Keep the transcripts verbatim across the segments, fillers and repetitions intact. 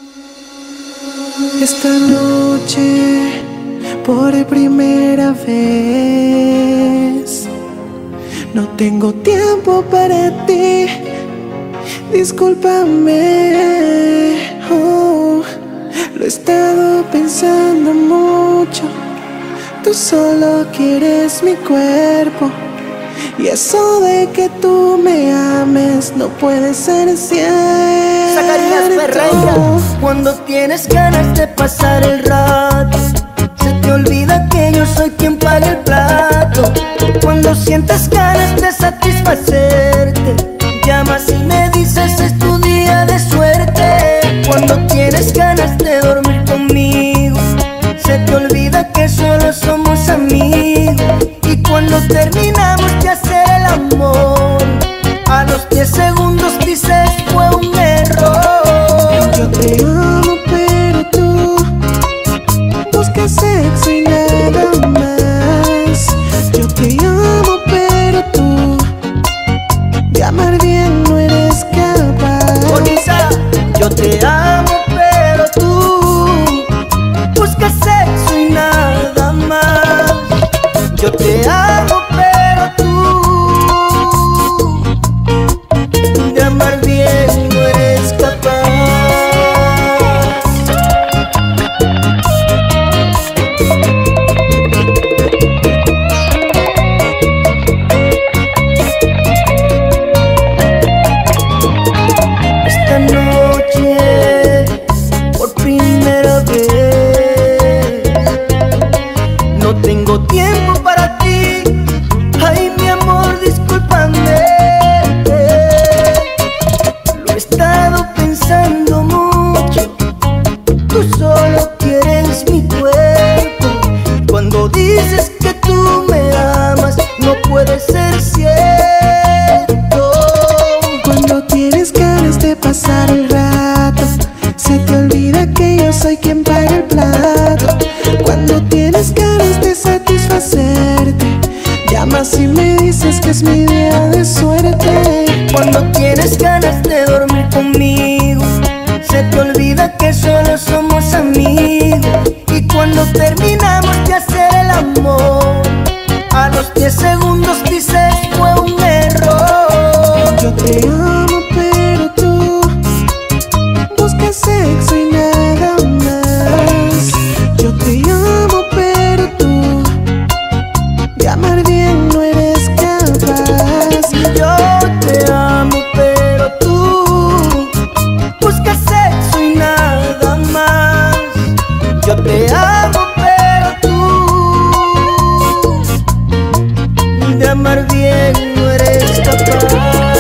Esta noche, por primera vez, no tengo tiempo para ti. Discúlpame, oh, lo he estado pensando mucho. Tú solo quieres mi cuerpo, y eso de que tú me ames no puede ser cierto. Zacarías Ferreira. Cuando tienes ganas de pasar el rato, se te olvida que yo soy quien paga el plato. Cuando sientes ganas de satisfacerte, llamas y me dices es tu día de suerte. Cuando tienes ganas de dormir conmigo, se te olvida que solo somos amigos. Y cuando terminamos de hacer el amor, a los diez segundos dices fue un error. Yo te amo pero tú buscas sexo y nada más. Yo te amo pero tú de amar bien no eres capaz. Bonita, yo te amo pero tú buscas sexo y nada más. Yo te amo pero tú de amar bien no eres capaz. Esta noche, por primera vez, no tengo tiempo para ti. Ay, mi amor, discúlpame. Lo he estado pensando mucho. Tú solo quieres mi cuerpo. Cuando dices que tú me amas, no puede ser cierto. Cuando tienes ganas de pasar el rato, se te olvida que yo soy quien paga el plato. Cuando tienes ganas de satisfacerte, llamas y me dices que es mi día de suerte. Cuando tienes ganas de dormir conmigo, se te olvida que solo somos amigos. Y cuando terminamos de hacer el amor, a los diez segundos dices fue un error. Yo te amo pero tú buscas sexo y nada más. Yo te amo pero tú de amar bien no eres capaz. Yo te amo pero tú buscas sexo y nada más. Yo te amo pero tú de amar bien no eres capaz.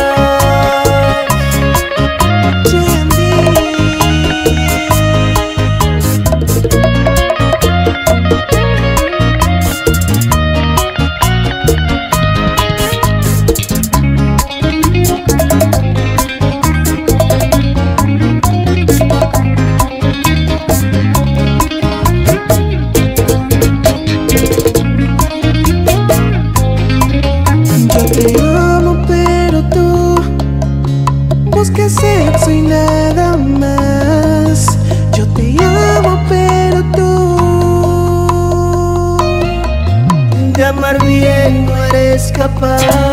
Yo te amo pero tú buscas sexo y nada más. Yo te amo pero tú De amar bien no eres capaz.